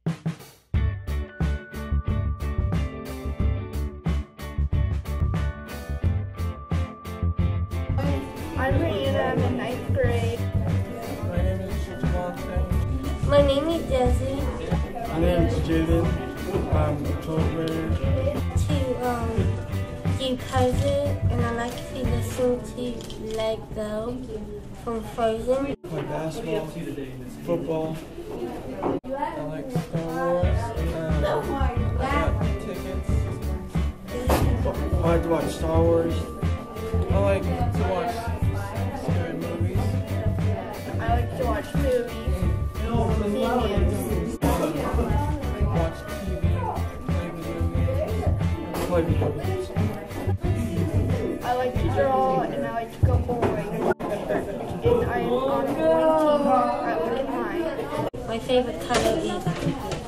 I'm Rihanna, I'm in 9th grade. My name is Javante. My name is Desi. My name is Jaden. I'm a 12th grader. To do puzzles, and I like to listen to Let Go from Frozen. Play basketball, football. I like Star Wars. I got tickets. I like to watch Star Wars. I like to watch scary movies. I like to watch movies. Watch TV, play video games. I like to draw and I like to go bowling. And I am on a bowling team at Woodland High. My favorite color is